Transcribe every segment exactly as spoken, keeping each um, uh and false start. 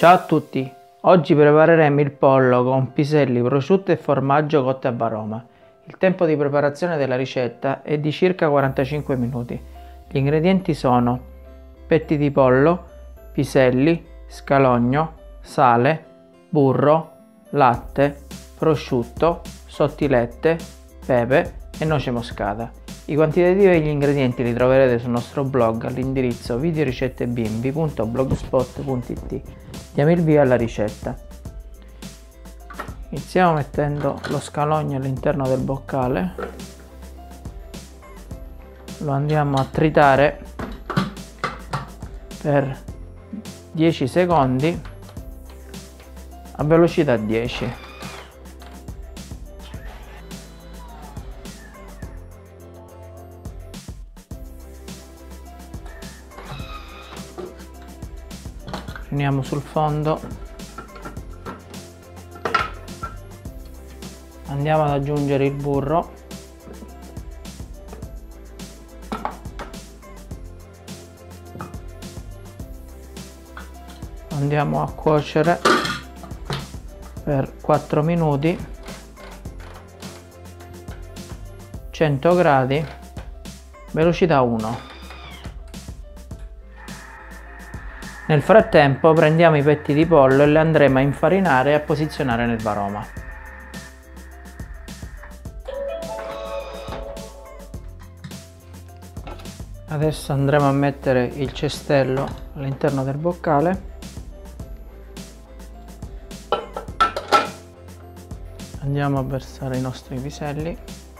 Ciao a tutti, oggi prepareremo il pollo con piselli, prosciutto e formaggio cotti a varoma. Il tempo di preparazione della ricetta è di circa quarantacinque minuti. Gli ingredienti sono petti di pollo, piselli, scalogno, sale, burro, latte, prosciutto, sottilette, pepe e noce moscata. I quantitativi degli ingredienti li troverete sul nostro blog all'indirizzo videoricettebimbi punto blogspot punto it. Diamo il via alla ricetta. Iniziamo mettendo lo scalogno all'interno del boccale, lo andiamo a tritare per dieci secondi a velocità dieci. Riuniamo sul fondo, andiamo ad aggiungere il burro, andiamo a cuocere per quattro minuti, cento gradi, velocità uno. Nel frattempo prendiamo i petti di pollo e li andremo a infarinare e a posizionare nel varoma. Adesso andremo a mettere il cestello all'interno del boccale. Andiamo a versare i nostri piselli.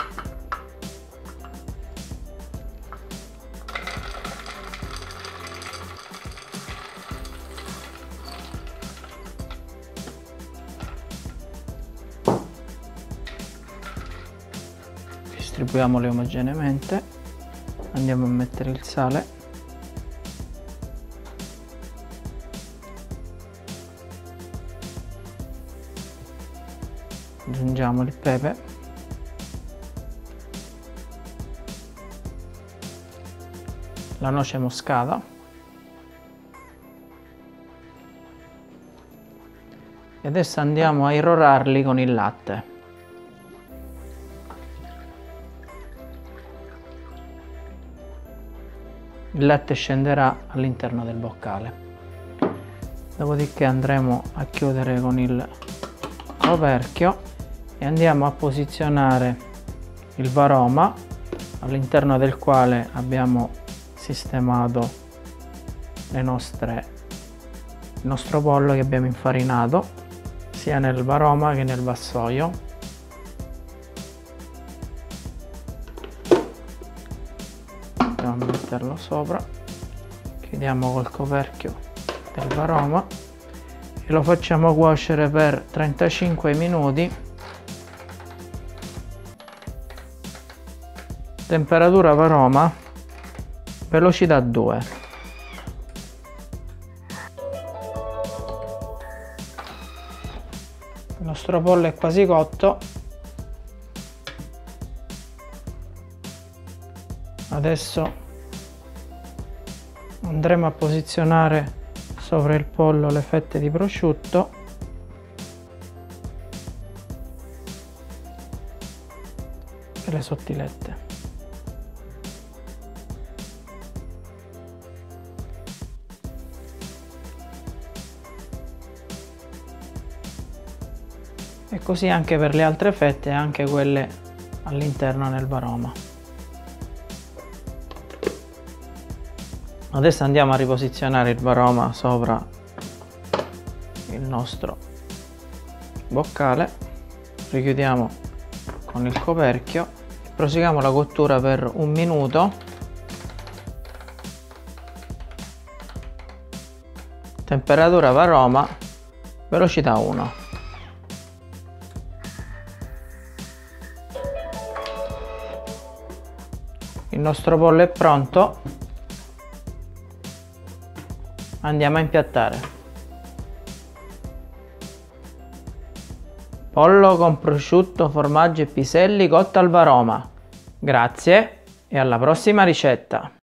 Distribuiamoli omogeneamente, andiamo a mettere il sale, aggiungiamo il pepe, la noce moscata e adesso andiamo a irrorarli con il latte. Il latte scenderà all'interno del boccale. Dopodiché andremo a chiudere con il coperchio e andiamo a posizionare il varoma all'interno del quale abbiamo sistemato le nostre, il nostro pollo che abbiamo infarinato sia nel varoma che nel vassoio. A metterlo sopra, chiudiamo col coperchio del varoma e lo facciamo cuocere per trentacinque minuti, temperatura varoma, velocità due. Il nostro pollo è quasi cotto. Adesso andremo a posizionare sopra il pollo le fette di prosciutto e le sottilette. E così anche per le altre fette, anche quelle all'interno nel varoma. Adesso andiamo a riposizionare il varoma sopra il nostro boccale, richiudiamo con il coperchio e proseguiamo la cottura per un minuto. Temperatura varoma, velocità uno. Il nostro pollo è pronto. Andiamo a impiattare. Pollo con prosciutto, formaggio e piselli cotto al varoma. Grazie e alla prossima ricetta!